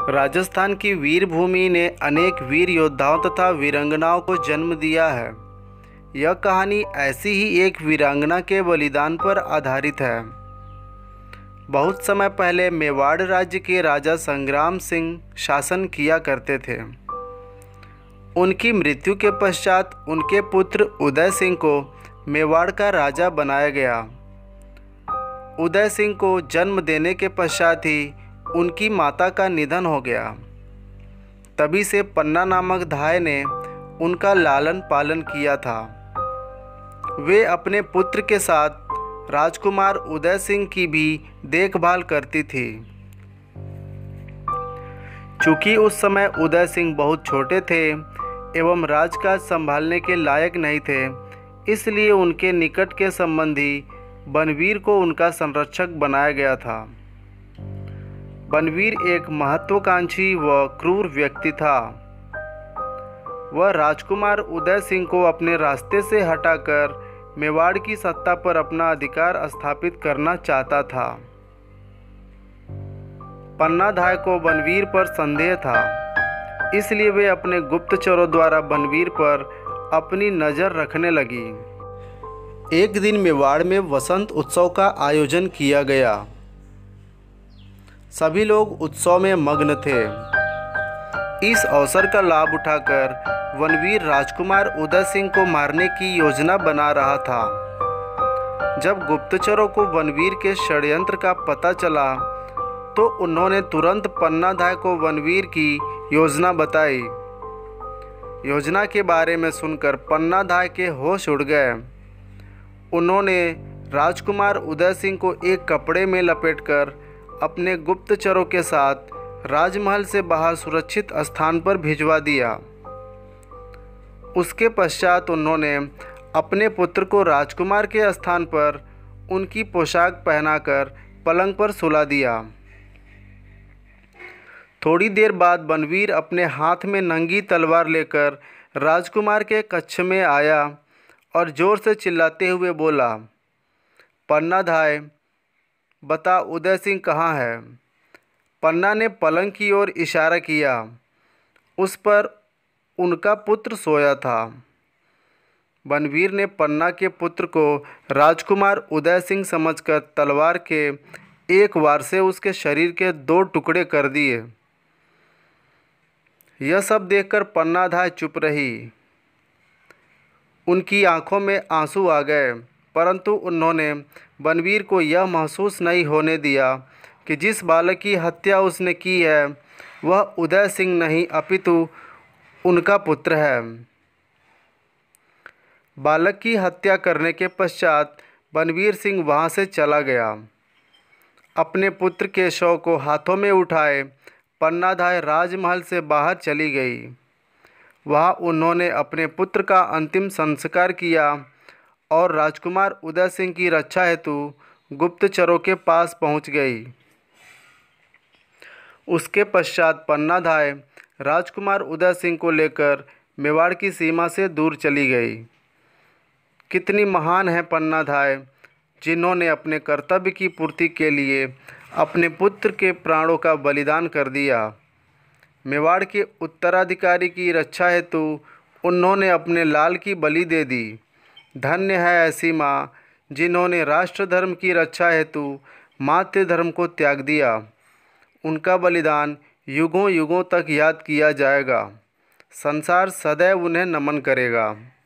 राजस्थान की वीरभूमि ने अनेक वीर योद्धाओं तथा वीरांगनाओं को जन्म दिया है। यह कहानी ऐसी ही एक वीरांगना के बलिदान पर आधारित है। बहुत समय पहले मेवाड़ राज्य के राजा संग्राम सिंह शासन किया करते थे। उनकी मृत्यु के पश्चात उनके पुत्र उदय सिंह को मेवाड़ का राजा बनाया गया। उदय सिंह को जन्म देने के पश्चात ही उनकी माता का निधन हो गया। तभी से पन्ना नामक धाय ने उनका लालन पालन किया था। वे अपने पुत्र के साथ राजकुमार उदय सिंह की भी देखभाल करती थी। चूँकि उस समय उदय सिंह बहुत छोटे थे एवं राजकाज संभालने के लायक नहीं थे, इसलिए उनके निकट के संबंधी बनवीर को उनका संरक्षक बनाया गया था। बनवीर एक महत्वाकांक्षी व क्रूर व्यक्ति था। वह राजकुमार उदय सिंह को अपने रास्ते से हटाकर मेवाड़ की सत्ता पर अपना अधिकार स्थापित करना चाहता था। पन्ना धाय को बनवीर पर संदेह था, इसलिए वे अपने गुप्तचरों द्वारा बनवीर पर अपनी नज़र रखने लगी। एक दिन मेवाड़ में वसंत उत्सव का आयोजन किया गया। सभी लोग उत्सव में मग्न थे। इस अवसर का लाभ उठाकर बनवीर राजकुमार उदय सिंह को मारने की योजना बना रहा था। जब गुप्तचरों को बनवीर के षड्यंत्र का पता चला तो उन्होंने तुरंत पन्ना धाय को बनवीर की योजना बताई। योजना के बारे में सुनकर पन्ना धाय के होश उड़ गए। उन्होंने राजकुमार उदय सिंह को एक कपड़े में लपेटकर अपने गुप्तचरों के साथ राजमहल से बाहर सुरक्षित स्थान पर भिजवा दिया। उसके पश्चात उन्होंने अपने पुत्र को राजकुमार के स्थान पर उनकी पोशाक पहनाकर पलंग पर सुला दिया। थोड़ी देर बाद बनवीर अपने हाथ में नंगी तलवार लेकर राजकुमार के कक्ष में आया और जोर से चिल्लाते हुए बोला, पन्ना धाय, बता उदय सिंह कहाँ है। पन्ना ने पलंग की ओर इशारा किया। उस पर उनका पुत्र सोया था। बनवीर ने पन्ना के पुत्र को राजकुमार उदय सिंह समझकर तलवार के एक वार से उसके शरीर के 2 टुकड़े कर दिए। यह सब देखकर पन्ना धाय चुप रही। उनकी आंखों में आंसू आ गए, परंतु उन्होंने बनवीर को यह महसूस नहीं होने दिया कि जिस बालक की हत्या उसने की है वह उदय सिंह नहीं अपितु उनका पुत्र है। बालक की हत्या करने के पश्चात बनवीर सिंह वहाँ से चला गया। अपने पुत्र के शव को हाथों में उठाए पन्ना धाय राजमहल से बाहर चली गई। वहाँ उन्होंने अपने पुत्र का अंतिम संस्कार किया और राजकुमार उदय सिंह की रक्षा हेतु गुप्तचरों के पास पहुँच गई। उसके पश्चात पन्ना धाय राजकुमार उदय सिंह को लेकर मेवाड़ की सीमा से दूर चली गई। कितनी महान है पन्ना धाय, जिन्होंने अपने कर्तव्य की पूर्ति के लिए अपने पुत्र के प्राणों का बलिदान कर दिया। मेवाड़ के उत्तराधिकारी की रक्षा हेतु उन्होंने अपने लाल की बलि दे दी। धन्य है ऐसी माँ जिन्होंने राष्ट्र धर्म की रक्षा हेतु मातृ धर्म को त्याग दिया। उनका बलिदान युगों युगों तक याद किया जाएगा। संसार सदैव उन्हें नमन करेगा।